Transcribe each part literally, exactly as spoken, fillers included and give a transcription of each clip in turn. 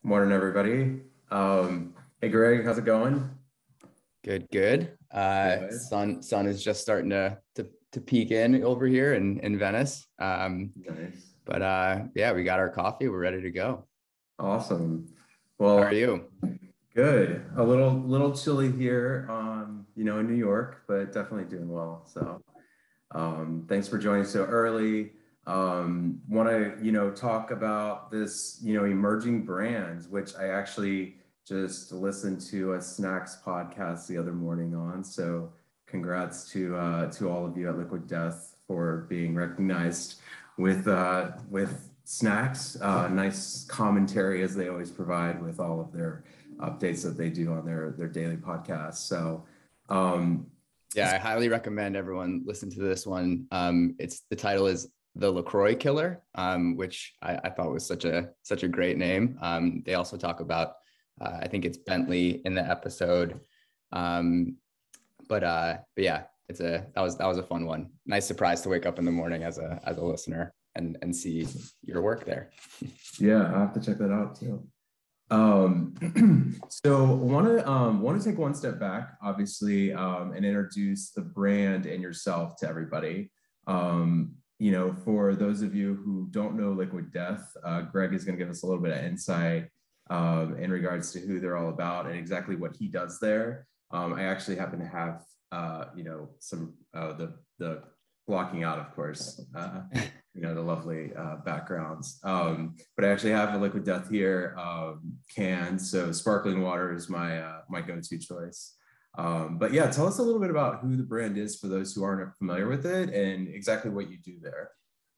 Morning, everybody. Um, hey, Greg, how's it going? Good, good. Uh, Good. sun sun is just starting to to to peek in over here in in Venice. Um, Nice. but uh, yeah, we got our coffee. We're ready to go. Awesome. How Well, are you? good. A little little chilly here, um, you know, in New York, but definitely doing well. So, um, thanks for joining so early. Um, want to, you know, talk about this, you know, emerging brands, which I actually just listened to a snacks podcast the other morning on. So congrats to uh, to all of you at Liquid Death for being recognized with uh, with snacks. Uh, nice commentary as they always provide with all of their updates that they do on their their daily podcasts. So um, Yeah, I highly recommend everyone listen to this one. Um, it's the title is The LaCroix Killer, um, which I, I thought was such a such a great name. Um, they also talk about, uh, I think it's Bentley in the episode. Um, but uh, but yeah, it's a that was that was a fun one. Nice surprise to wake up in the morning as a as a listener and and see your work there. yeah, I have to check that out too. Um, so want to um, want to take one step back, obviously, um, and introduce the brand and yourself to everybody. Um, you know, for those of you who don't know Liquid Death, uh, Greg is going to give us a little bit of insight um, in regards to who they're all about and exactly what he does there. Um, I actually happen to have, uh, you know, some uh, the the blocking out, of course. Uh, you know, the lovely uh, backgrounds. Um, but I actually have a Liquid Death here um, can, so sparkling water is my uh, my go-to choice. Um, but yeah, tell us a little bit about who the brand is for those who aren't familiar with it and exactly what you do there.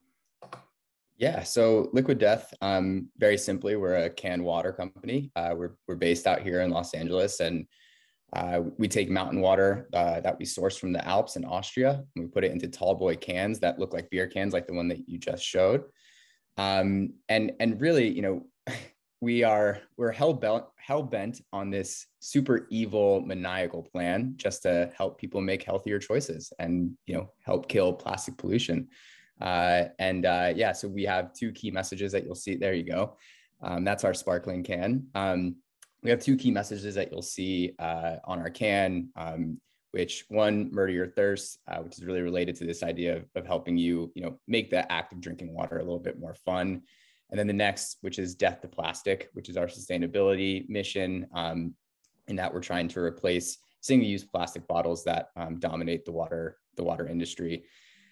Yeah, so Liquid Death, um, very simply, we're a canned water company. Uh, we're we're based out here in Los Angeles, and uh, we take mountain water uh, that we source from the Alps in Austria, and we put it into tall boy cans that look like beer cans, like the one that you just showed. Um, and and really, you know, we are we're hell bent hell bent on this super evil maniacal plan just to help people make healthier choices and you know help kill plastic pollution. Uh, and uh, yeah, so we have two key messages that you'll see. There you go. Um, that's our sparkling can. Um, we have two key messages that you'll see uh, on our can. Um, which one, murder your thirst, uh, which is really related to this idea of, of helping you, you know, make the act of drinking water a little bit more fun. And then the next, which is death to plastic, which is our sustainability mission, um, in that we're trying to replace single-use plastic bottles that um, dominate the water the water industry.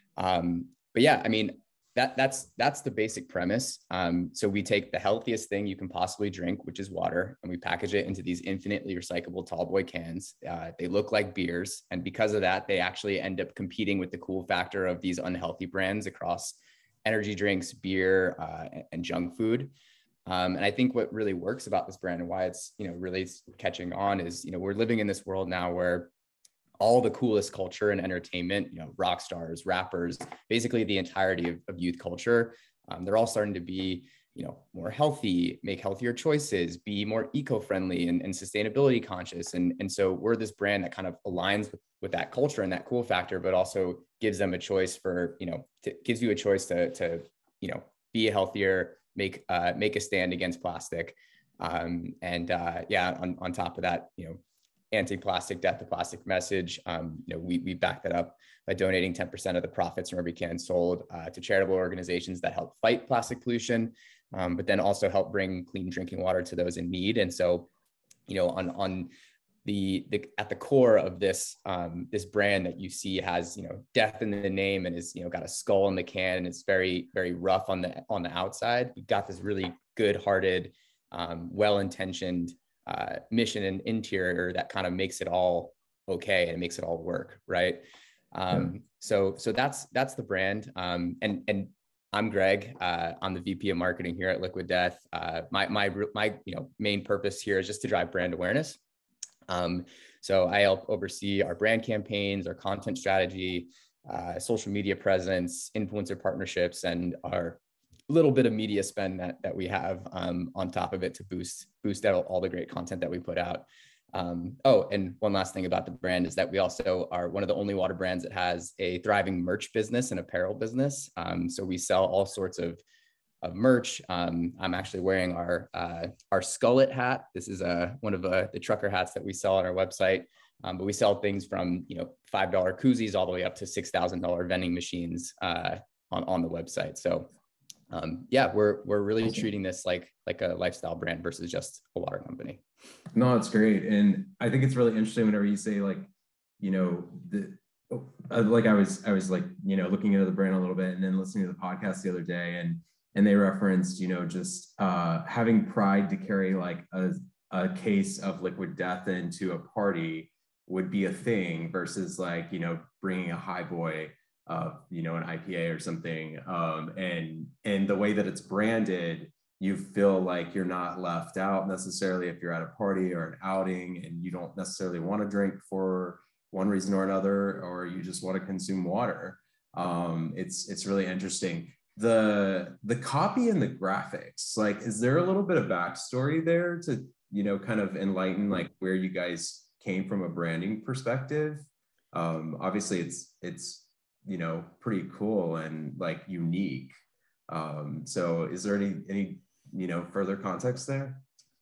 Um, but yeah, I mean, that that's that's the basic premise. Um, so we take the healthiest thing you can possibly drink, which is water, and we package it into these infinitely recyclable tallboy cans. Uh, they look like beers, and because of that, they actually end up competing with the cool factor of these unhealthy brands across energy drinks, beer, uh, and junk food. Um, and I think what really works about this brand and why it's you know really catching on is you know we're living in this world now where all the coolest culture and entertainment, you know, rock stars, rappers, basically the entirety of, of youth culture. Um, they're all starting to be, you know, more healthy, make healthier choices, be more eco-friendly and, and sustainability conscious. And, and so we're this brand that kind of aligns with, with that culture and that cool factor, but also gives them a choice for, you know, to, gives you a choice to, to, you know, be healthier, make, uh, make a stand against plastic. Um, and uh, yeah, on, on top of that, you know, anti-plastic, death to plastic message. Um, you know, we, we back that up by donating ten percent of the profits from every can sold uh, to charitable organizations that help fight plastic pollution, um, but then also help bring clean drinking water to those in need. And so, you know, on, on the, the at the core of this um, this brand that you see has, you know, death in the name and is, you know, got a skull in the can and it's very, very rough on the, on the outside. We've got this really good hearted, um, well-intentioned uh, mission and interior that kind of makes it all okay and makes it all work, right? Yeah. Um, so so that's that's the brand. Um, and and I'm Greg. Uh, I'm the V P of marketing here at Liquid Death. Uh, my my my you know main purpose here is just to drive brand awareness. Um, so I help oversee our brand campaigns, our content strategy, uh, social media presence, influencer partnerships, and our little bit of media spend that, that we have um, on top of it to boost boost out all the great content that we put out. Um, oh, and one last thing about the brand is that we also are one of the only water brands that has a thriving merch business and apparel business. Um, so we sell all sorts of of merch. Um, I'm actually wearing our uh, our Skullet hat. This is uh, one of uh, the trucker hats that we sell on our website. Um, but we sell things from, you know, five dollar koozies all the way up to six thousand dollar vending machines uh, on, on the website. So um, yeah, we're, we're really awesome. Treating this like, like a lifestyle brand versus just a water company. No, it's great. And I think it's really interesting whenever you say like, you know, the, like I was, I was like, you know, looking into the brand a little bit and then listening to the podcast the other day, and, and they referenced, you know, just uh, having pride to carry like a, a case of Liquid Death into a party would be a thing versus like, you know, bringing a high boy, uh, you know, an I P A or something. Um, and, and the way that it's branded, you feel like you're not left out necessarily if you're at a party or an outing and you don't necessarily want to drink for one reason or another, or you just want to consume water. Um, it's, it's really interesting. The, the copy and the graphics, like, is there a little bit of backstory there to, you know, kind of enlighten like where you guys came from a branding perspective? Um, obviously it's, it's, you know, pretty cool and like unique. Um, so is there any, any, you know, further context there?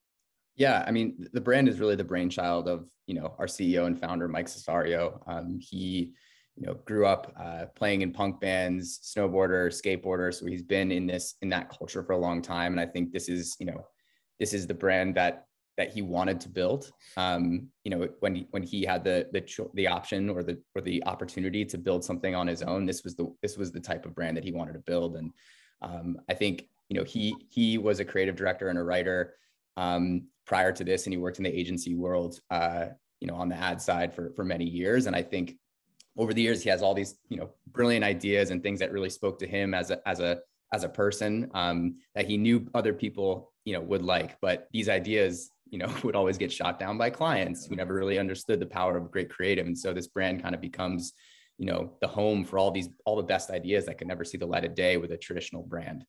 Yeah. I mean, the brand is really the brainchild of, you know, our C E O and founder, Mike Cesario. Um, he, you know, grew up uh, playing in punk bands, snowboarder, skateboarder. So he's been in this, in that culture for a long time. And I think this is, you know, this is the brand that that he wanted to build. Um, you know, when he, when he had the the the option or the or the opportunity to build something on his own, this was the this was the type of brand that he wanted to build. And um, I think, you know, he he was a creative director and a writer um, prior to this, and he worked in the agency world, uh, you know, on the ad side for for many years. And I think over the years he has all these, you know, brilliant ideas and things that really spoke to him as a as a as a person um, that he knew other people, you know, would like. But these ideas, you know, would always get shot down by clients who never really understood the power of great creative. And so this brand kind of becomes, you know, the home for all these, all the best ideas that could never see the light of day with a traditional brand.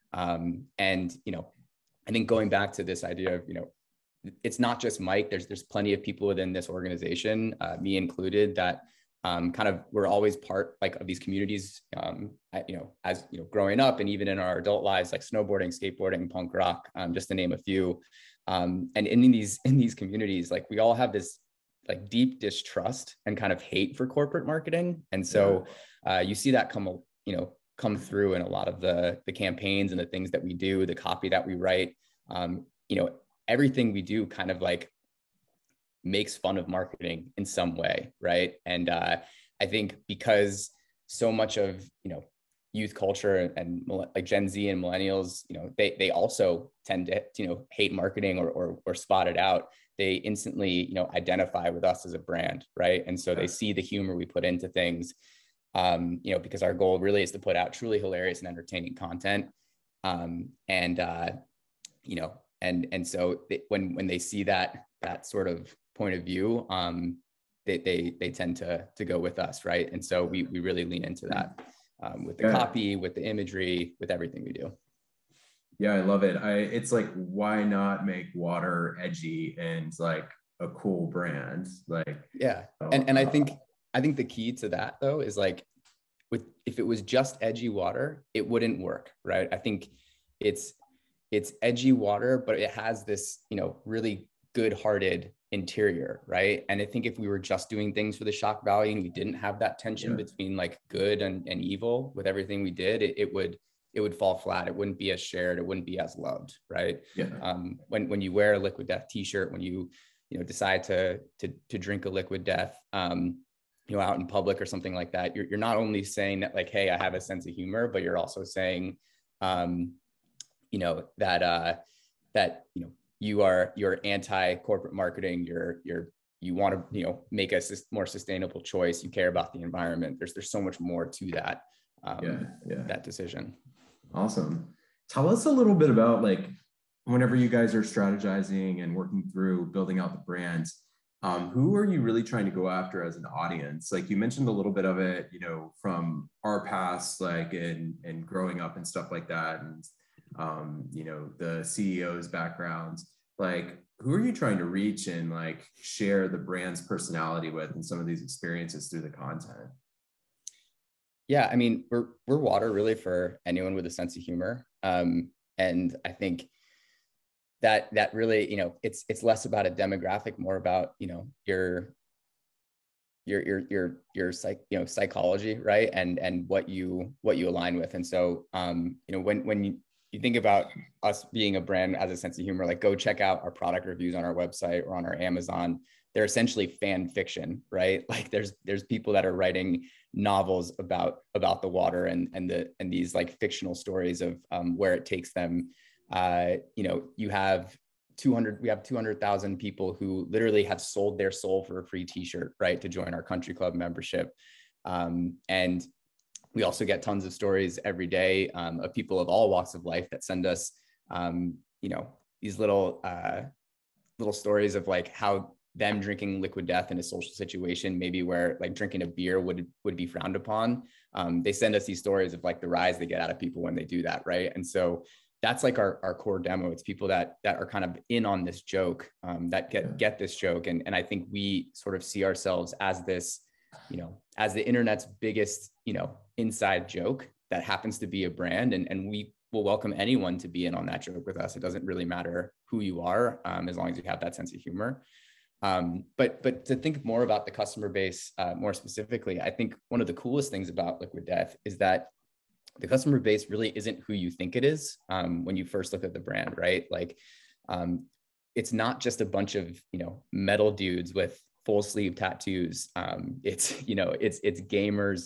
Um, and, you know, I think going back to this idea of, you know, it's not just Mike, there's, there's plenty of people within this organization, uh, me included, that um, kind of, we're always part like of these communities, um, you know, as, you know, growing up and even in our adult lives, like snowboarding, skateboarding, punk rock, um, just to name a few. Um, and in these, in these communities, like we all have this like deep distrust and kind of hate for corporate marketing. And so uh, you see that come, you know, come through in a lot of the, the campaigns and the things that we do, the copy that we write, um, you know, everything we do kind of like makes fun of marketing in some way. Right. And uh, I think because so much of, you know, youth culture and like Gen Z and millennials, you know, they, they also tend to, you know, hate marketing or, or, or spot it out. They instantly, you know, identify with us as a brand. Right. And so they see the humor we put into things, um, you know, because our goal really is to put out truly hilarious and entertaining content. Um, and, uh, you know, and, and so they, when, when they see that, that sort of point of view, um, they, they, they tend to, to go with us. Right. And so we, we really lean into that. Um, with the yeah. copy, with the imagery, with everything we do. Yeah, I love it. I it's like, why not make water edgy and like a cool brand? Like, yeah. And and I think I think the key to that though is like, with if it was just edgy water, it wouldn't work, right? I think it's it's edgy water, but it has this, you know, really good-hearted interior, right? And I think if we were just doing things for the shock value and we didn't have that tension yeah. between like good and, and evil with everything we did, it, it would it would fall flat. It wouldn't be as shared. It wouldn't be as loved, right? Yeah. Um, when when you wear a Liquid Death T-shirt, when you you know decide to to to drink a Liquid Death, um, you know, out in public or something like that, you're you're not only saying that like, hey, I have a sense of humor, but you're also saying, um, you know, that uh, that you know. you are, you're anti-corporate marketing, you're, you're, you want to, you know, make a more sustainable choice. You care about the environment. There's, there's so much more to that, um, yeah, yeah. that decision. Awesome. Tell us a little bit about like, whenever you guys are strategizing and working through building out the brands, um, who are you really trying to go after as an audience? Like you mentioned a little bit of it, you know, from our past, like in, in growing up and stuff like that. And um, you know, the C E O's backgrounds, like who are you trying to reach and like share the brand's personality with and some of these experiences through the content? Yeah, I mean, we're we're water really for anyone with a sense of humor. Um, and I think that that really, you know, it's it's less about a demographic, more about, you know, your your your your your psych, you know, psychology, right? And and what you what you align with. And so, um, you know, when when you you think about us being a brand as a sense of humor, like go check out our product reviews on our website or on our Amazon. They're essentially fan fiction, right? Like there's there's people that are writing novels about about the water and and the and these like fictional stories of um, where it takes them. Uh, you know, you have two hundred, we have two hundred thousand people who literally have sold their soul for a free t-shirt, right, to join our country club membership. Um, and we also get tons of stories every day um, of people of all walks of life that send us, um, you know, these little, uh, little stories of like how them drinking Liquid Death in a social situation, maybe where like drinking a beer would, would be frowned upon. Um, they send us these stories of like the rise they get out of people when they do that, right? And so that's like our, our core demo. It's people that that are kind of in on this joke, um, that get get this joke. And, and I think we sort of see ourselves as this, you know, as the internet's biggest, you know, inside joke that happens to be a brand. And, and we will welcome anyone to be in on that joke with us. It doesn't really matter who you are, um, as long as you have that sense of humor. Um, but but to think more about the customer base, uh, more specifically, I think one of the coolest things about Liquid Death is that the customer base really isn't who you think it is um, when you first look at the brand, right? Like, um, it's not just a bunch of, you know, metal dudes with full sleeve tattoos. Um, it's, you know, it's it's gamers,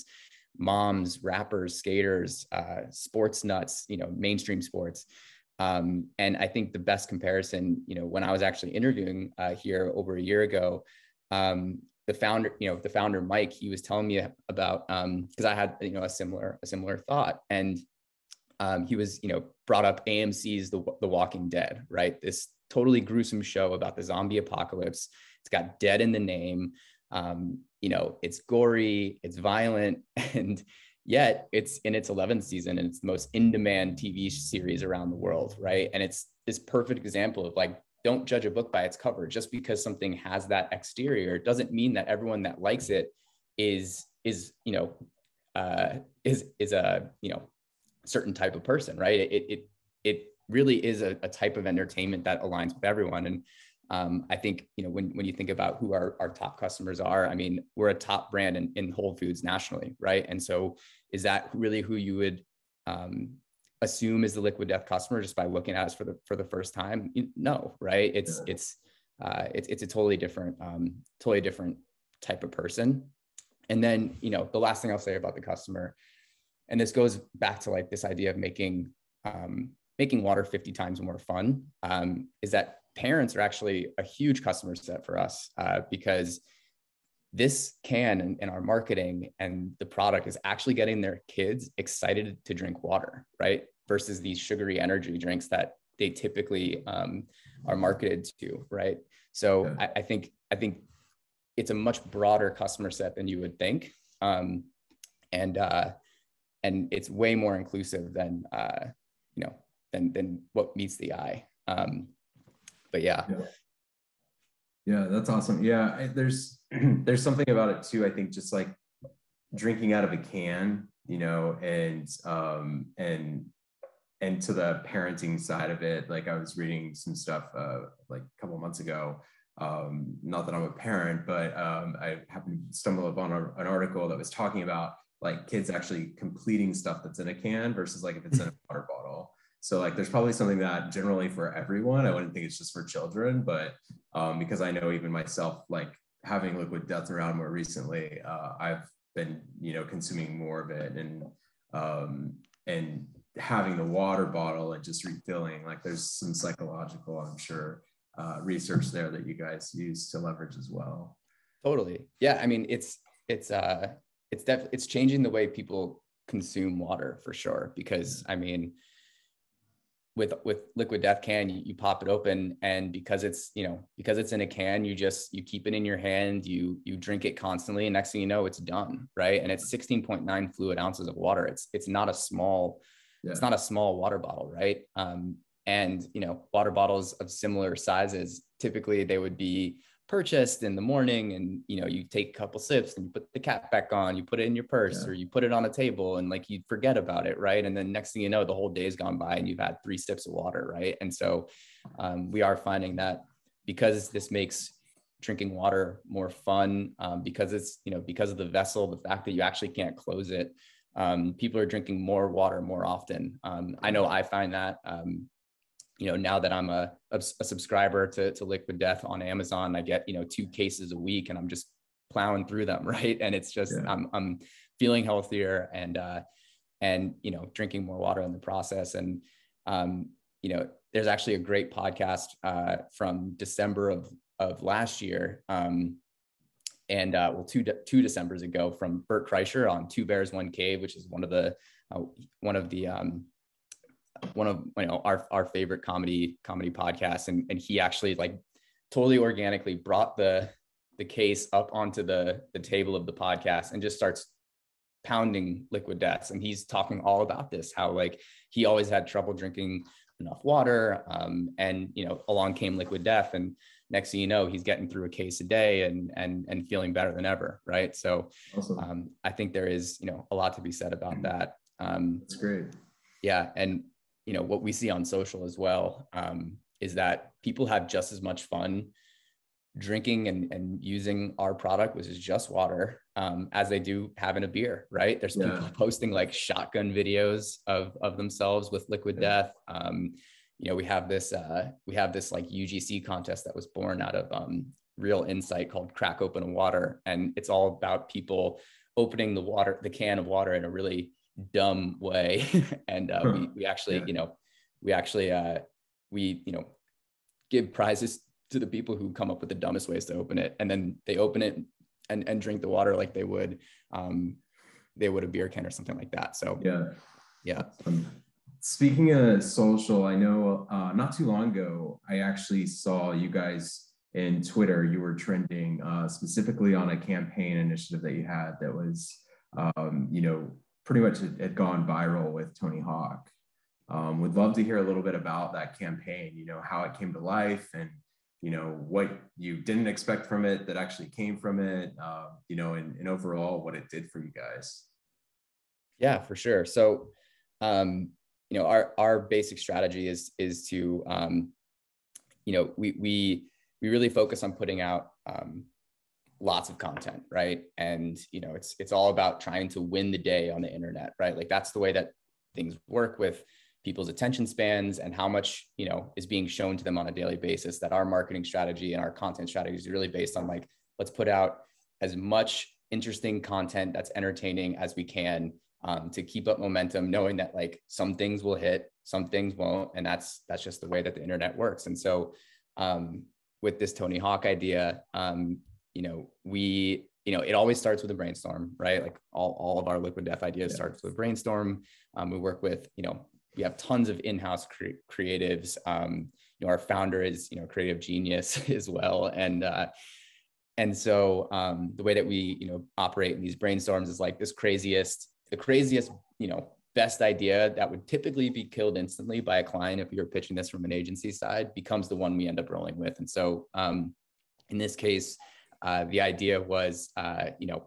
moms, rappers, skaters, uh, sports nuts, you know, mainstream sports. Um, and I think the best comparison, you know, when I was actually interviewing uh, here over a year ago, um, the founder, you know, the founder, Mike, he was telling me about, um, because I had, you know, a similar, a similar thought. And um, he was, you know, brought up A M C's The, The Walking Dead, right? This totally gruesome show about the zombie apocalypse. It's got dead in the name. Um, you know, it's gory, it's violent, and yet it's in its eleventh season and it's the most in-demand T V series around the world, right? And it's this perfect example of like, don't judge a book by its cover. Just because something has that exterior doesn't mean that everyone that likes it is, is, you know, uh, is, is a, you know, certain type of person, right? It, it, it really is a, a type of entertainment that aligns with everyone. And um, I think, you know, when, when you think about who our, our top customers are, I mean, we're a top brand in, in Whole Foods nationally, right? And so is that really who you would, um, assume is the Liquid Death customer just by looking at us for the for the first time? No, right? It's yeah. it's uh, it's it's a totally different, um, totally different type of person. And then, you know, the last thing I'll say about the customer, and this goes back to like this idea of making um, making water fifty times more fun, um, is that parents are actually a huge customer set for us uh, because this can in, in our marketing and the product is actually getting their kids excited to drink water, right? Versus these sugary energy drinks that they typically um, are marketed to, right? So yeah. I, I think I think it's a much broader customer set than you would think, um, and uh, and it's way more inclusive than uh, you know than than what meets the eye. Um, but yeah. yeah. Yeah, that's awesome. Yeah, there's there's something about it too. I think just like drinking out of a can, you know, and um, and and to the parenting side of it. Like I was reading some stuff uh, like a couple of months ago. Um, not that I'm a parent, but um, I happened to stumble upon a, an article that was talking about like kids actually completing stuff that's in a can versus like if it's in a water bottle. So like there's probably something that generally for everyone. I wouldn't think it's just for children, but um, because I know even myself, like having Liquid Death around more recently, uh, I've been, you know, consuming more of it and um, and having the water bottle and just refilling, like there's some psychological, I'm sure, uh, research there that you guys use to leverage as well. Totally. Yeah. I mean, it's, it's, uh, it's definitely, it's changing the way people consume water for sure. Because I mean, with with Liquid Death can, you, you pop it open, and because it's, you know, because it's in a can, you just, you keep it in your hand, you you drink it constantly, and next thing you know, it's done, right? And it's sixteen point nine fluid ounces of water. It's it's not a small, yeah. it's not a small water bottle, right? Um, and you know, water bottles of similar sizes, typically they would be purchased in the morning, and you know, you take a couple sips and you put the cap back on, you put it in your purse, yeah. or you put it on a table, and like you forget about it, right? And then next thing you know, the whole day's gone by and you've had three sips of water, right? And so um, we are finding that because this makes drinking water more fun, um, because it's, you know, because of the vessel, the fact that you actually can't close it, um, people are drinking more water more often. Um, I know I find that, um, you know, now that I'm a, a, a subscriber to, to Liquid Death on Amazon, I get, you know, two cases a week and I'm just plowing through them. Right. And it's just, yeah. I'm, I'm feeling healthier and, uh, and, you know, drinking more water in the process. And, um, you know, there's actually a great podcast, uh, from December of, of last year. Um, and, uh, well, two, two Decembers ago from Bert Kreischer on Two Bears, One Cave, which is one of the, uh, one of the, um, one of, you know, our, our favorite comedy, comedy podcasts. And, and he actually like totally organically brought the, the case up onto the, the table of the podcast and just starts pounding Liquid Deaths. And he's talking all about this, how like he always had trouble drinking enough water. Um, and, you know, along came Liquid Death, and next thing you know, he's getting through a case a day and, and, and feeling better than ever. Right. So awesome. um, I think there is, you know, a lot to be said about that. Um, That's great. Yeah. And, you know, what we see on social as well, um, is that people have just as much fun drinking and, and using our product, which is just water, um, as they do having a beer, right? There's yeah. people posting like shotgun videos of, of themselves with Liquid yeah. Death. Um, you know, we have this, uh, we have this like U G C contest that was born out of um, Real Insight called Crack Open a Water. And it's all about people opening the water, the can of water in a really dumb way. and uh, we, we actually, yeah. you know, we actually, uh, we, you know, give prizes to the people who come up with the dumbest ways to open it. And then they open it and, and drink the water like they would, um, they would a beer can or something like that. So yeah. Yeah. Um, speaking of social, I know uh, not too long ago, I actually saw you guys in Twitter, you were trending uh, specifically on a campaign initiative that you had that was, um, you know, pretty much had gone viral with Tony Hawk. Um, would love to hear a little bit about that campaign, you know, how it came to life and, you know, what you didn't expect from it that actually came from it, uh, you know, and, and overall what it did for you guys. Yeah, for sure. So, um, you know, our, our basic strategy is, is to, um, you know, we, we, we really focus on putting out, um, lots of content, right? And, you know, it's, it's all about trying to win the day on the internet, right? Like that's the way that things work with people's attention spans and how much, you know, is being shown to them on a daily basis. That our marketing strategy and our content strategy is really based on like, let's put out as much interesting content that's entertaining as we can, um, to keep up momentum, knowing that like some things will hit, some things won't. And that's, that's just the way that the internet works. And so, um, with this Tony Hawk idea, um, you know, we, you know, it always starts with a brainstorm, right? Like all, all of our Liquid Death ideas yeah. starts with a brainstorm. Um, we work with, you know, we have tons of in-house cre- creatives. Um, you know, our founder is, you know, creative genius as well. And, uh, and so um, the way that we, you know, operate in these brainstorms is like this craziest, the craziest, you know, best idea that would typically be killed instantly by a client if you're pitching this from an agency side becomes the one we end up rolling with. And so um, in this case, uh, the idea was, uh, you know,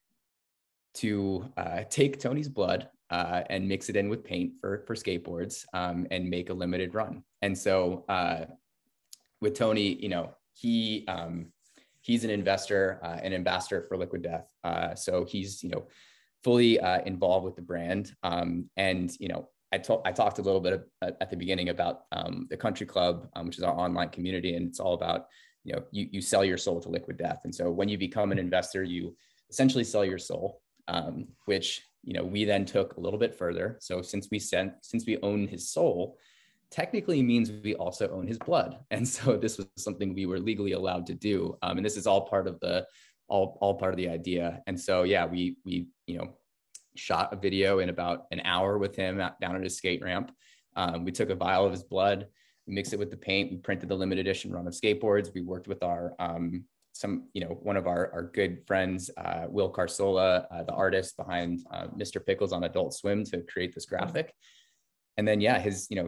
to uh, take Tony's blood uh, and mix it in with paint for, for skateboards um, and make a limited run. And so uh, with Tony, you know, he um, he's an investor, uh, an ambassador for Liquid Death. Uh, so he's, you know, fully uh, involved with the brand. Um, and, you know, I, to- I talked a little bit of, uh, at the beginning about um, the Country Club, um, which is our online community. And it's all about, you know, you, you sell your soul to Liquid Death. And so when you become an investor, you essentially sell your soul, um, which, you know, we then took a little bit further. So since we sent, since we own his soul, technically means we also own his blood. And so this was something we were legally allowed to do. Um, and this is all part of the, all, all part of the idea. And so, yeah, we, we, you know, shot a video in about an hour with him at, down at his skate ramp. Um, we took a vial of his blood, we mixed it with the paint. We printed the limited edition run of skateboards. We worked with our, um, some, you know, one of our, our good friends, uh, Will Carsola, uh, the artist behind uh, Mister Pickles on Adult Swim, to create this graphic. And then, yeah, his, you know,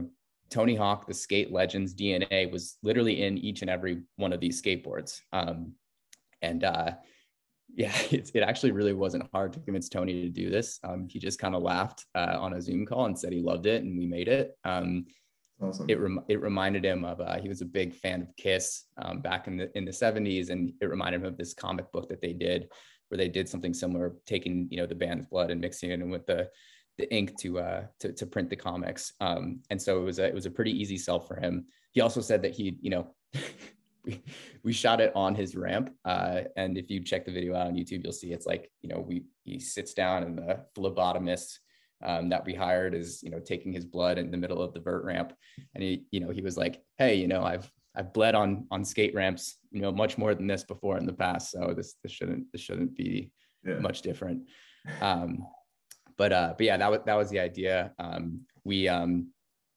Tony Hawk, the skate legend's D N A was literally in each and every one of these skateboards. Um, and uh, yeah, it, it actually really wasn't hard to convince Tony to do this. Um, he just kind of laughed uh, on a Zoom call and said he loved it, and we made it. Um, Awesome. It rem- it reminded him of uh, he was a big fan of Kiss um, back in the in the seventies, and it reminded him of this comic book that they did, where they did something similar, taking you know the band's blood and mixing it in with the the ink to uh to, to print the comics. Um, and so it was a it was a pretty easy sell for him. He also said that he you know we, we shot it on his ramp, uh, and if you check the video out on YouTube, you'll see it's like you know we he sits down and the phlebotomist um, that we hired is, you know, taking his blood in the middle of the vert ramp. And he, you know, he was like, hey, you know, I've, I've bled on, on skate ramps, you know, much more than this before in the past. So this, this shouldn't, this shouldn't be yeah. much different. Um, but, uh, but yeah, that was, that was the idea. Um, we, um,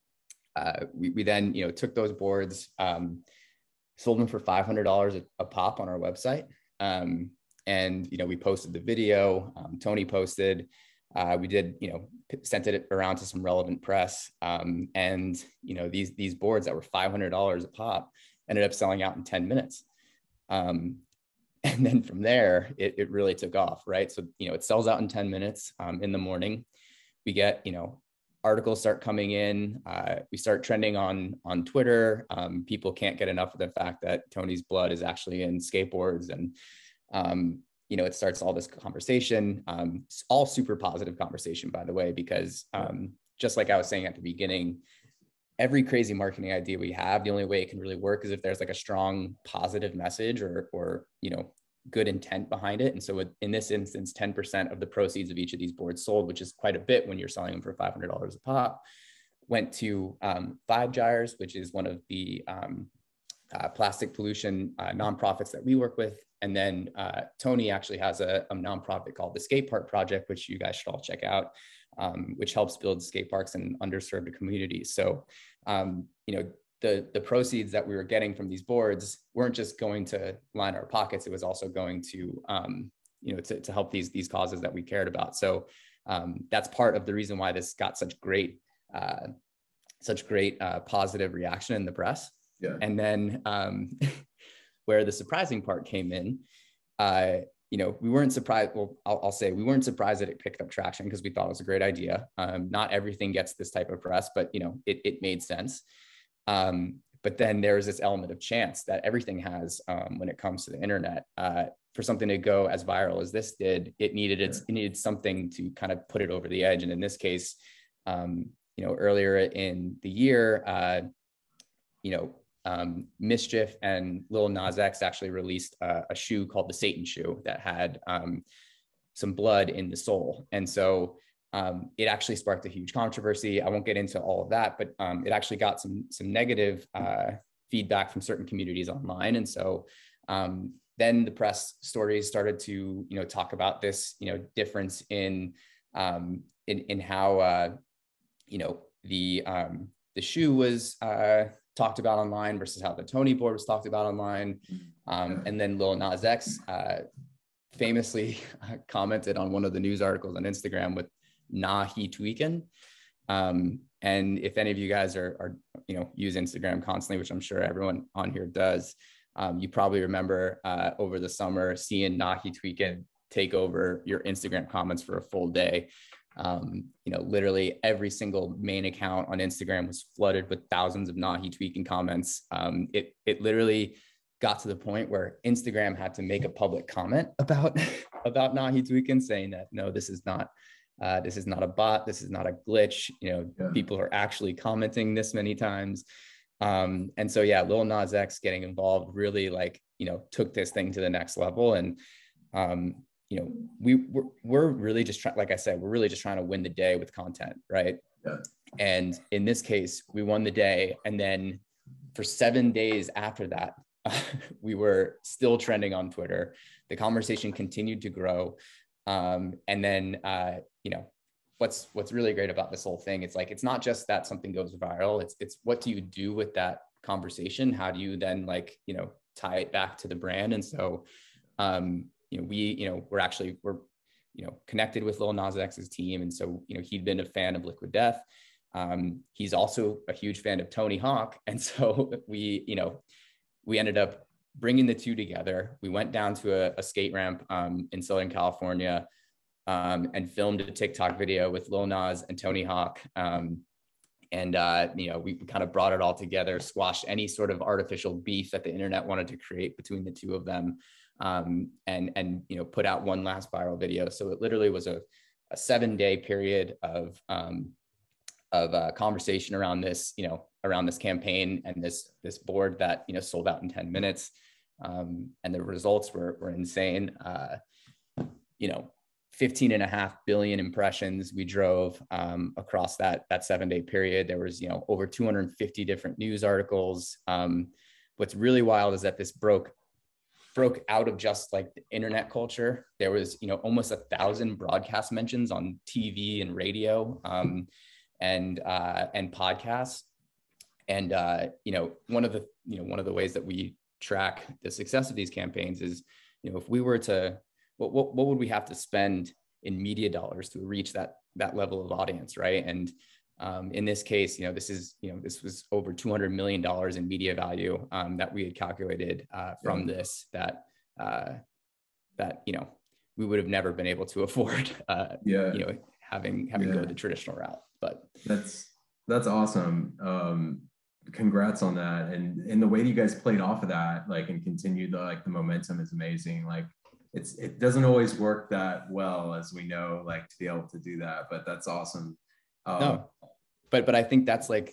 uh, we, we then, you know, took those boards, um, sold them for five hundred dollars a, a pop on our website. Um, and, you know, we posted the video, um, Tony posted, Uh, we did, you know, sent it around to some relevant press, um, and you know these these boards that were five hundred dollars a pop ended up selling out in ten minutes, um, and then from there it, it really took off, right? So you know it sells out in ten minutes um, in the morning. We get you know articles start coming in. Uh, we start trending on on Twitter. Um, people can't get enough of the fact that Tony's blood is actually in skateboards, and um, you know, it starts all this conversation, um, all super positive conversation, by the way, because um, just like I was saying at the beginning, every crazy marketing idea we have, the only way it can really work is if there's like a strong positive message or, or, you know, good intent behind it. And so in this instance, ten percent of the proceeds of each of these boards sold, which is quite a bit when you're selling them for five hundred dollars a pop, went to um, Five Gyres, which is one of the um, uh, plastic pollution uh, nonprofits that we work with. And then uh, Tony actually has a, a nonprofit called the Skate Park Project, which you guys should all check out, um, which helps build skate parks in underserved communities. So, um, you know, the, the proceeds that we were getting from these boards weren't just going to line our pockets. It was also going to, um, you know, to, to help these, these causes that we cared about. So um, that's part of the reason why this got such great, uh, such great uh, positive reaction in the press. Yeah. And then, um, where the surprising part came in, uh, you know, we weren't surprised. Well, I'll, I'll say we weren't surprised that it picked up traction because we thought it was a great idea. Um, not everything gets this type of press, but, you know, it, it made sense. Um, but then there's this element of chance that everything has um, when it comes to the internet. Uh, for something to go as viral as this did, it needed, it, it needed something to kind of put it over the edge. And in this case, um, you know, earlier in the year, uh, you know, Um, Mischief and Lil Nas X actually released uh, a shoe called the Satan shoe that had um, some blood in the sole. And so um, it actually sparked a huge controversy. I won't get into all of that, but um, it actually got some, some negative uh, feedback from certain communities online. And so um, then the press stories started to, you know, talk about this, you know, difference in, um, in, in how, uh, you know, the, um, the shoe was, uh, talked about online versus how the Tony board was talked about online. Um, and then Lil Nas X uh, famously commented on one of the news articles on Instagram with "Nah, he tweaking." Um, and if any of you guys are, are, you know, use Instagram constantly, which I'm sure everyone on here does, um, you probably remember uh, over the summer seeing "Nah, he tweaking" take over your Instagram comments for a full day. Um, you know, literally every single main account on Instagram was flooded with thousands of "Nah, he tweaking" comments. Um, it, it literally got to the point where Instagram had to make a public comment about, about "Nah, he tweaking," saying that, no, this is not, uh, this is not a bot. This is not a glitch. You know, yeah. People are actually commenting this many times. Um, and so, yeah, Lil Nas X getting involved really like, you know, took this thing to the next level. And, um, you know, we we're, we're really just trying, like I said, we're really just trying to win the day with content. Right. Yeah. And in this case, we won the day. And then for seven days after that, uh, we were still trending on Twitter. The conversation continued to grow. Um, and then, uh, you know, what's, what's really great about this whole thing, it's like, it's not just that something goes viral. It's, it's what do you do with that conversation? How do you then like, you know, tie it back to the brand? And so, um, you know, we, you know, we're actually, we're, you know, connected with Lil Nas X's team. And so, you know, he'd been a fan of Liquid Death. Um, he's also a huge fan of Tony Hawk. And so we, you know, we ended up bringing the two together. We went down to a, a skate ramp um, in Southern California um, and filmed a TikTok video with Lil Nas and Tony Hawk. Um, and, uh, you know, we kind of brought it all together, squashed any sort of artificial beef that the internet wanted to create between the two of them, um, and, and, you know, put out one last viral video. So it literally was a, a seven day period of, um, of uh, conversation around this, you know, around this campaign and this, this board that, you know, sold out in ten minutes. Um, and the results were, were insane. Uh, you know, fifteen and a half billion impressions we drove um, across that, that seven day period. There was, you know, over two hundred fifty different news articles. Um, what's really wild is that this broke, broke out of just like the internet culture. There was, you know, almost a thousand broadcast mentions on T V and radio um, and, uh, and podcasts. And, uh, you know, one of the, you know, one of the ways that we track the success of these campaigns is, you know, if we were to, what, what, what would we have to spend in media dollars to reach that, that level of audience, right? And um, in this case, you know, this is, you know, this was over two hundred million dollars in media value um, that we had calculated uh, from yeah. this, that, uh, that, you know, we would have never been able to afford, uh, yeah. you know, having, having yeah. go the traditional route, but. That's, that's awesome. Um, congrats on that. And, and the way that you guys played off of that, like, and continued the, like the momentum is amazing. Like it's, it doesn't always work that well, as we know, like to be able to do that, but that's awesome. Um, no, but, but I think that's like,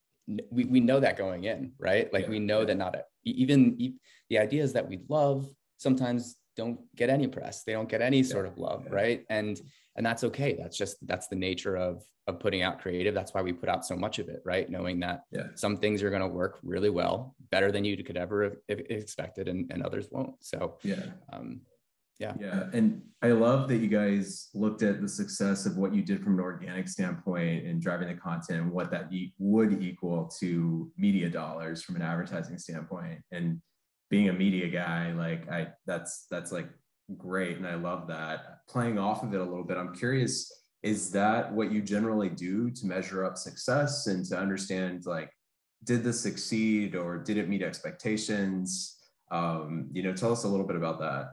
we, we know that going in, right? Like yeah, we know yeah. that not a, even the ideas that we love sometimes don't get any press. They don't get any yeah, sort of love. Yeah. Right. And, and that's okay. That's just, that's the nature of, of putting out creative. That's why we put out so much of it, right? Knowing that yeah. some things are going to work really well, better than you could ever have expected, and, and others won't. So yeah. Um, yeah. Yeah. And I love that you guys looked at the success of what you did from an organic standpoint and driving the content and what that e- would equal to media dollars from an advertising standpoint. And being a media guy, like I, that's, that's like great. And I love that. Playing off of it a little bit, I'm curious, is that what you generally do to measure up success and to understand, like, did this succeed or did it meet expectations? Um, you know, tell us a little bit about that.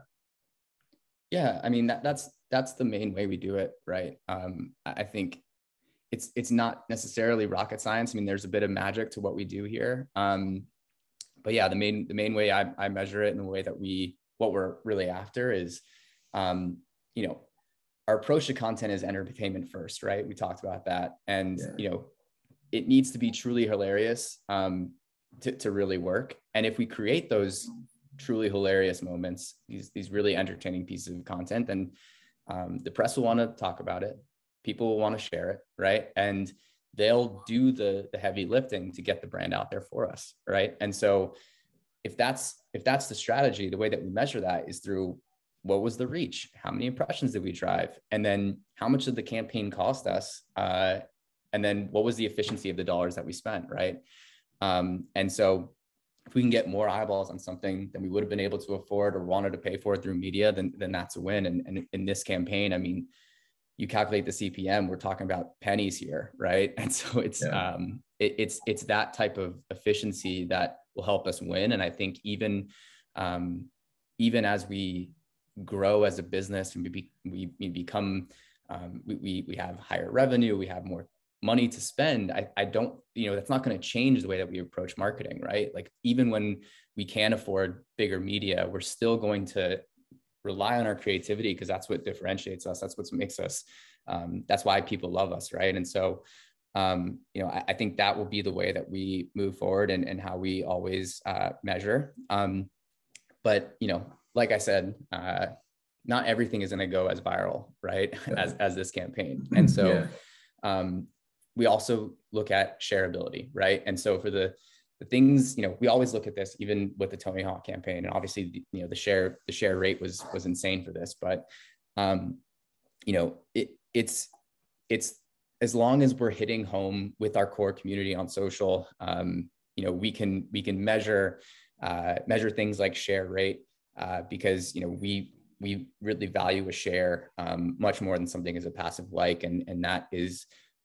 Yeah, I mean, that, that's that's the main way we do it, right? Um, I think it's it's not necessarily rocket science. I mean, there's a bit of magic to what we do here. Um, but yeah, the main the main way I, I measure it, and the way that we what we're really after is, um, you know, our approach to content is entertainment first, right? We talked about that, and yeah. you know, it needs to be truly hilarious um, to to really work. And if we create those truly hilarious moments, these these really entertaining pieces of content, then um, the press will want to talk about it. People will want to share it, right? And they'll do the the heavy lifting to get the brand out there for us, right? And so if that's if that's the strategy, the way that we measure that is through what was the reach, how many impressions did we drive, and then how much did the campaign cost us, uh, and then what was the efficiency of the dollars that we spent, right? Um, and so if we can get more eyeballs on something than we would have been able to afford or wanted to pay for through media, then, then that's a win. And, and in this campaign, I mean, you calculate the C P M, we're talking about pennies here, right? And so it's yeah. um, it, it's it's that type of efficiency that will help us win. And I think even um, even as we grow as a business and we be, we, we become um, we, we we have higher revenue, we have more money to spend, I, I don't, you know, that's not going to change the way that we approach marketing, right? Like even when we can afford bigger media, we're still going to rely on our creativity because that's what differentiates us. That's what makes us, um, that's why people love us, right? And so, um, you know, I, I think that will be the way that we move forward and, and how we always uh, measure. Um, but, you know, like I said, uh, not everything is going to go as viral, right? Yeah. As, as this campaign. And so, yeah. um, we also look at shareability, right? And so for the, the things, you know, we always look at this, even with the Tony Hawk campaign, and obviously, the, you know, the share, the share rate was, was insane for this, but, um, you know, it, it's, it's as long as we're hitting home with our core community on social, um, you know, we can, we can measure, uh, measure things like share rate, uh, because, you know, we, we really value a share, um, much more than something as a passive like, and, and that is,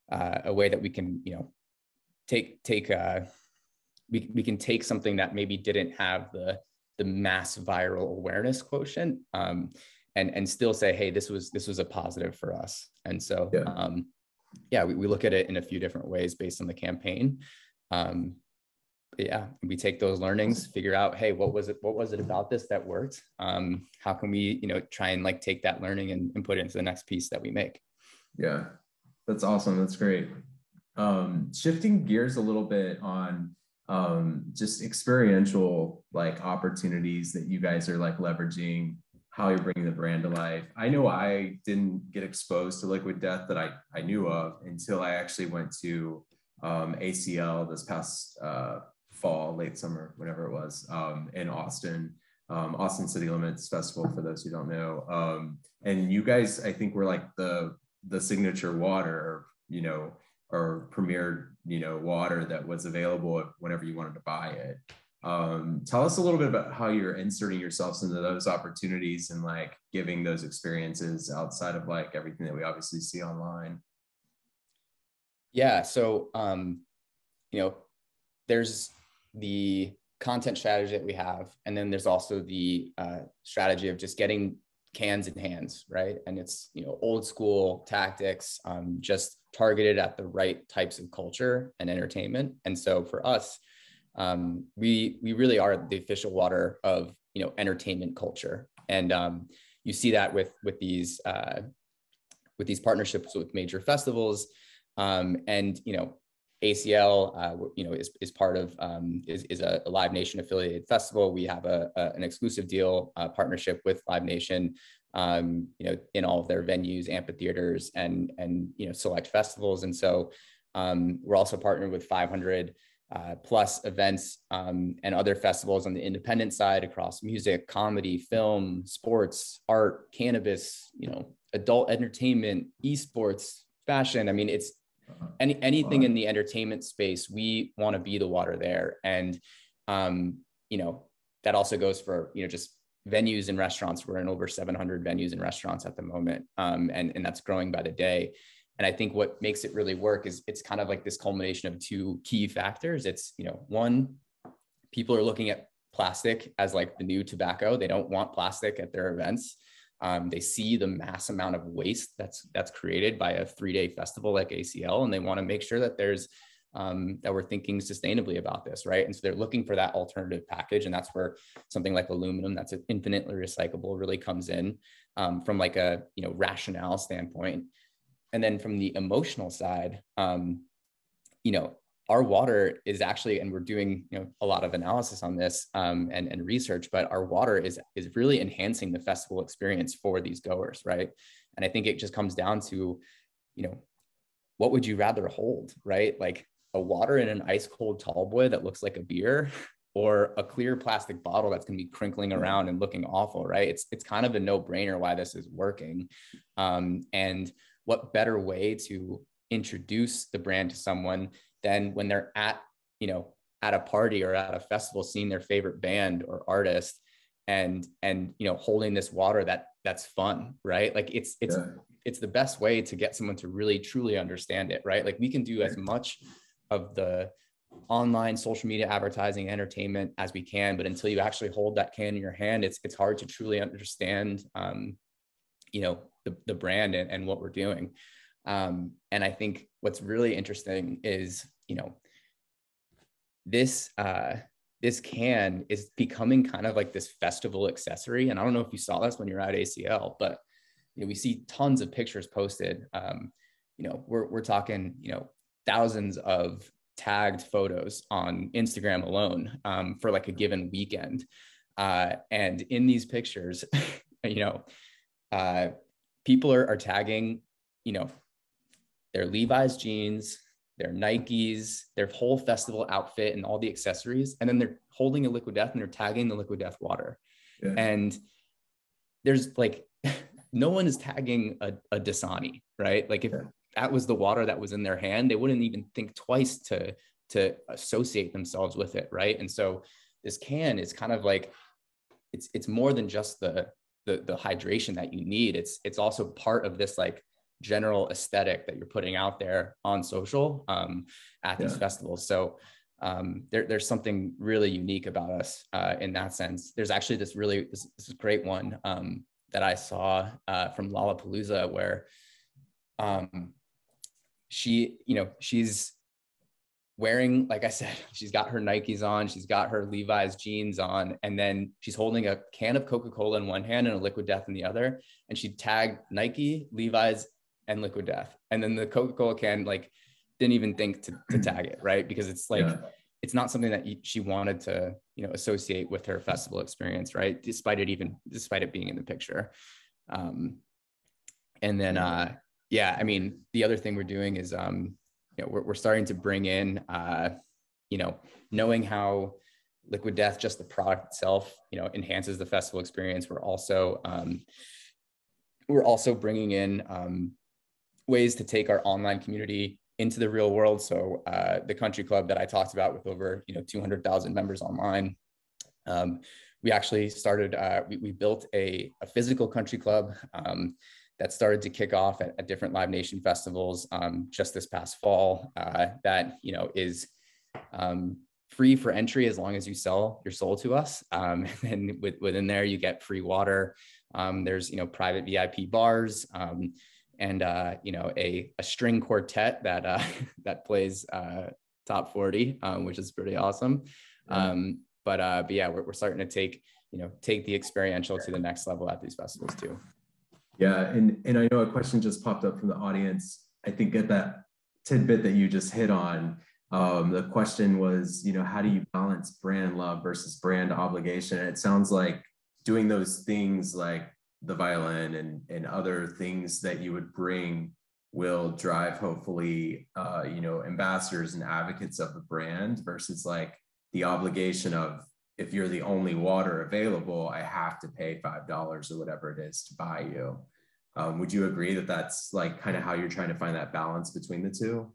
uh, a way that we can, you know, take, take, uh, we, we can take something that maybe didn't have the, the mass viral awareness quotient, um, and, and still say, hey, this was, this was a positive for us. And so, Yeah. um, yeah, we, we look at it in a few different ways based on the campaign. Um, yeah, we take those learnings, figure out, hey, what was it, what was it about this that worked? Um, how can we, you know, try and like take that learning and, and put it into the next piece that we make? Yeah, that's awesome. That's great. Um, shifting gears a little bit on um, just experiential like opportunities that you guys are like leveraging, how you're bringing the brand to life. I know I didn't get exposed to Liquid Death that I, I knew of until I actually went to um, A C L this past uh, fall, late summer, whatever it was, um, in Austin, um, Austin City Limits Festival, for those who don't know. Um, and you guys, I think, were like the the signature water, you know, or premier, you know, water that was available whenever you wanted to buy it. Um, tell us a little bit about how you're inserting yourselves into those opportunities and like giving those experiences outside of like everything that we obviously see online. Yeah. So, um, you know, there's the content strategy that we have, and then there's also the uh, strategy of just getting cans in hands, right? And it's, you know, old school tactics, um, just targeted at the right types of culture and entertainment. And so for us, um, we we really are the official water of, you know, entertainment culture, and um, you see that with with these uh, with these partnerships with major festivals, um, and you know, A C L, uh, you know, is, is part of, um, is, is a, a Live Nation affiliated festival. We have a, a an exclusive deal uh, partnership with Live Nation, um, you know, in all of their venues, amphitheaters, and, and, you know, select festivals. And so um, we're also partnered with five hundred uh, plus events um, and other festivals on the independent side across music, comedy, film, sports, art, cannabis, you know, adult entertainment, esports, fashion. I mean, it's, Any, anything in the entertainment space, we want to be the water there. And, um, you know, that also goes for, you know, just venues and restaurants. We're in over seven hundred venues and restaurants at the moment. Um, and, and that's growing by the day. And I think what makes it really work is it's kind of like this culmination of two key factors. It's, you know, one, people are looking at plastic as like the new tobacco. They don't want plastic at their events. Um, they see the mass amount of waste that's that's created by a three-day festival like A C L, and they want to make sure that there's um, that we're thinking sustainably about this, right? And so they're looking for that alternative package, and that's where something like aluminum, that's infinitely recyclable, really comes in um, from like a, you know, rationale standpoint. And then from the emotional side, um, you know, our water is actually, and we're doing, you know, a lot of analysis on this um, and, and research, but our water is, is really enhancing the festival experience for these goers, right? And I think it just comes down to, you know, what would you rather hold, right? Like a water in an ice cold tall boy that looks like a beer, or a clear plastic bottle that's going to be crinkling around and looking awful, right? It's, it's kind of a no brainer why this is working. Um, and what better way to introduce the brand to someone than when they're at, you know, at a party or at a festival, seeing their favorite band or artist, and, and, you know, holding this water that that's fun, right? Like it's, it's, yeah. it's the best way to get someone to really, truly understand it, right? Like we can do as much of the online social media advertising entertainment as we can, but until you actually hold that can in your hand, it's, it's hard to truly understand, um, you know, the, the brand and, and what we're doing. Um, and I think what's really interesting is, you know, this, uh, this can is becoming kind of like this festival accessory. And I don't know if you saw this when you're at A C L, but, you know, we see tons of pictures posted. Um, you know, we're, we're talking, you know, thousands of tagged photos on Instagram alone um, for like a given weekend. Uh, and in these pictures, you know, uh, people are, are tagging, you know, their Levi's jeans, their Nikes, their whole festival outfit and all the accessories. And then they're holding a Liquid Death and they're tagging the Liquid Death water. Yeah. And there's like, no one is tagging a, a Dasani, right? Like if yeah. that was the water that was in their hand, they wouldn't even think twice to, to associate themselves with it, right? And so this can is kind of like, it's, it's more than just the, the, the hydration that you need. It's, it's also part of this like general aesthetic that you're putting out there on social um, at these Yeah. festivals. So um, there, there's something really unique about us uh, in that sense. There's actually this really, this, this is a great one um, that I saw uh, from Lollapalooza where um, she, you know, she's wearing, like I said, she's got her Nikes on, she's got her Levi's jeans on, and then she's holding a can of Coca-Cola in one hand and a Liquid Death in the other. And she tagged Nike, Levi's, and Liquid Death. And then the Coca-Cola can like didn't even think to, to tag it, right? Because it's like, yeah. It's not something that she wanted to, you know, associate with her festival experience, right? Despite it even, despite it being in the picture. Um, and then, uh, yeah, I mean, the other thing we're doing is, um, you know, we're, we're starting to bring in, uh, you know, knowing how Liquid Death, just the product itself, you know, enhances the festival experience. We're also, um, we're also bringing in um, ways to take our online community into the real world. So uh, the country club that I talked about with over, you know, two hundred thousand members online, um, we actually started, uh, we, we built a, a physical country club um, that started to kick off at, at different Live Nation festivals um, just this past fall uh, that, you know, is um, free for entry as long as you sell your soul to us. Um, and with, within there, you get free water. Um, there's, you know, private V I P bars um, and, uh, you know, a, a string quartet that, uh, that plays uh, top forty, um, which is pretty awesome. Yeah. Um, but, uh, but yeah, we're, we're starting to take, you know, take the experiential to the next level at these festivals too. Yeah, and, and I know a question just popped up from the audience. I think at that tidbit that you just hit on, um, the question was, you know, how do you balance brand love versus brand obligation? And it sounds like doing those things like the violin and, and other things that you would bring will drive, hopefully, uh, you know, ambassadors and advocates of the brand versus like the obligation of, if you're the only water available, I have to pay five dollars or whatever it is to buy you. Um, would you agree that that's like kind of how you're trying to find that balance between the two?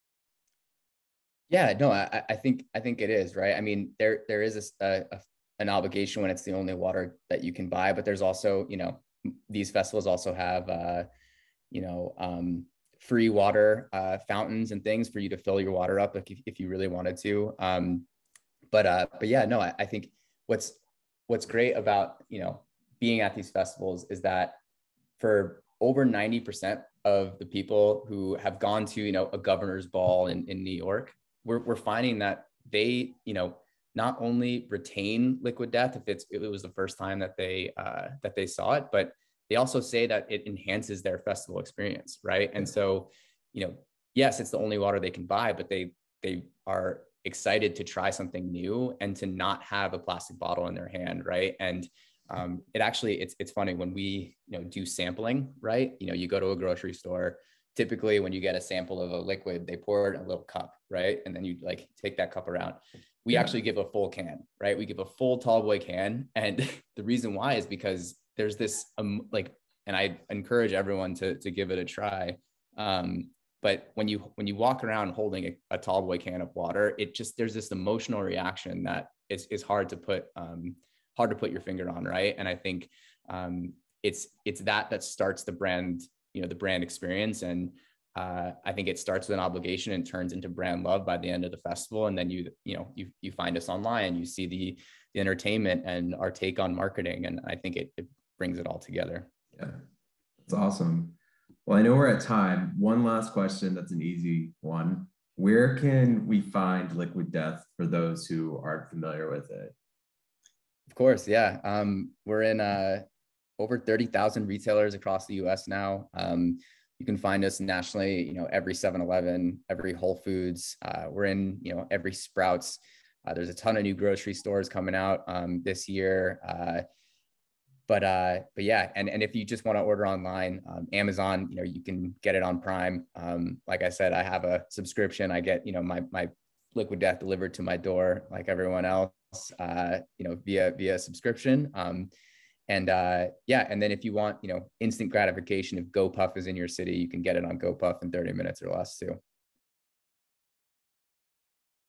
Yeah, no, I, I think I think it is, right. I mean, there there is a, a an obligation when it's the only water that you can buy, but there's also, you know, these festivals also have, uh, you know, um, free water uh, fountains and things for you to fill your water up if, if you really wanted to. Um, but uh, but yeah, no, I, I think what's what's great about, you know, being at these festivals is that for over ninety percent of the people who have gone to, you know, a governor's ball in, in New York, we're, we're finding that they, you know, not only retain Liquid Death if it's if it was the first time that they uh, that they saw it, but they also say that it enhances their festival experience, right? And so, you know, yes, it's the only water they can buy, but they they are excited to try something new and to not have a plastic bottle in their hand, right? And um, it actually it's it's funny when we, you know, do sampling, right? You know, you go to a grocery store. Typically, when you get a sample of a liquid, they pour it in a little cup, right? And then you like take that cup around. We yeah. actually give a full can, right? We give a full tall boy can. And the reason why is because there's this um, like, and I encourage everyone to, to give it a try. Um, but when you, when you walk around holding a, a tall boy can of water, it just, there's this emotional reaction that is, is hard to put, um, hard to put your finger on. Right. And I think um, it's, it's that, that starts the brand, you know, the brand experience. And Uh, I think it starts with an obligation and turns into brand love by the end of the festival. And then you, you know, you, you find us online, you see the, the entertainment and our take on marketing. And I think it, it brings it all together. Yeah, that's awesome. Well, I know we're at time. One last question. That's an easy one. Where can we find Liquid Death for those who aren't familiar with it? Of course. Yeah. Um, we're in uh, over thirty thousand retailers across the U S now. Um, You can find us nationally, you know, every seven eleven, every Whole Foods. Uh, we're in, you know, every Sprouts. Uh, there's a ton of new grocery stores coming out um, this year. Uh, but uh, but yeah, and, and if you just want to order online, um, Amazon, you know, you can get it on Prime. Um, like I said, I have a subscription. I get, you know, my my Liquid Death delivered to my door like everyone else, uh, you know, via via subscription. Um, And uh, yeah, and then if you want, you know, instant gratification, if GoPuff is in your city, you can get it on GoPuff in thirty minutes or less too.